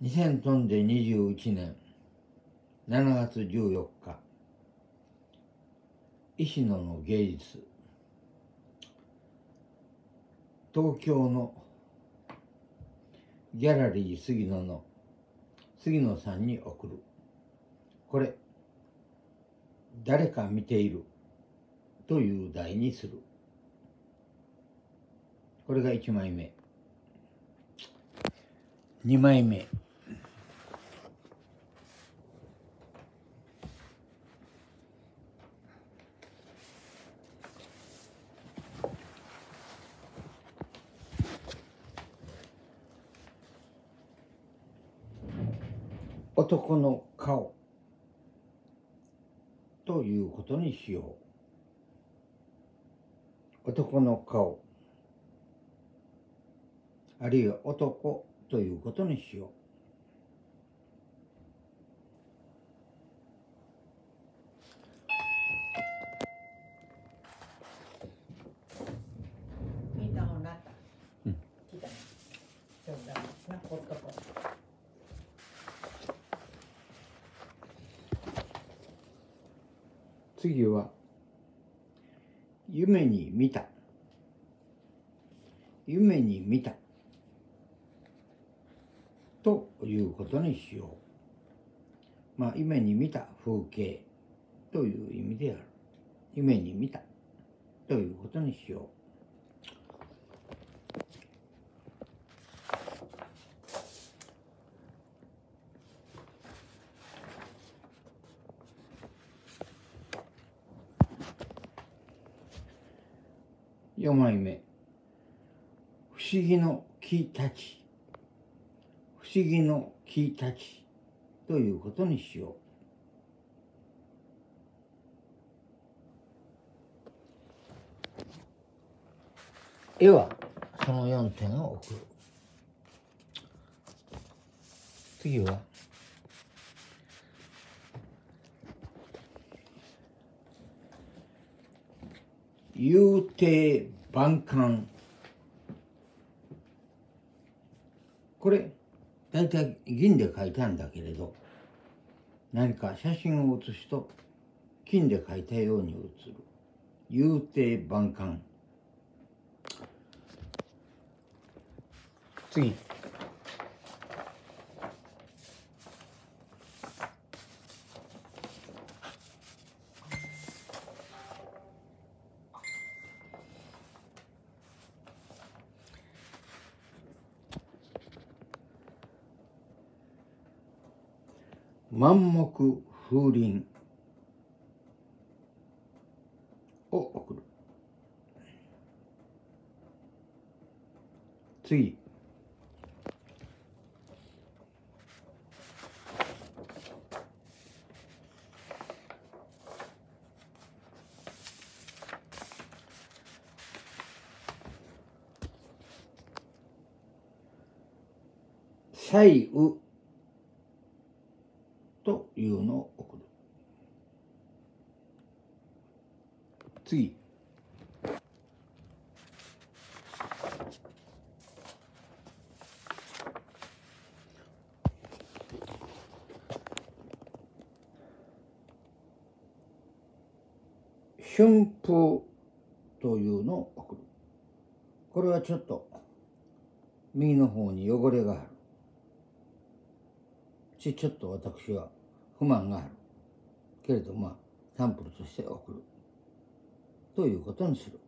2000トンで21年7月14日、石野の芸術、東京のギャラリー杉野の杉野さんに送る。これ、誰か見ているという題にする。これが1枚目。2枚目。男の顔ということにしよう。男の顔、あるいは男ということにしよう。見た方なった。 うん。 来た。そうだ。なこっとこ。 次は、夢に見た。夢に見た。ということにしよう。夢に見た風景という意味である。夢に見たということにしよう。4枚目。不思議の木たち。不思議の木たちということにしよう。絵はその4点を送る。次は、遊亭万感。これ大体銀で書いたんだけれど、何か写真を写すと金で書いたように写る。遊亭万感。次、満目風鈴を送る。次、彩雨というのを送る。次、春風というのを送る。これはちょっと右の方に汚れがあるし、ちょっと私は不満があるけれど、サンプルとして送るということにする。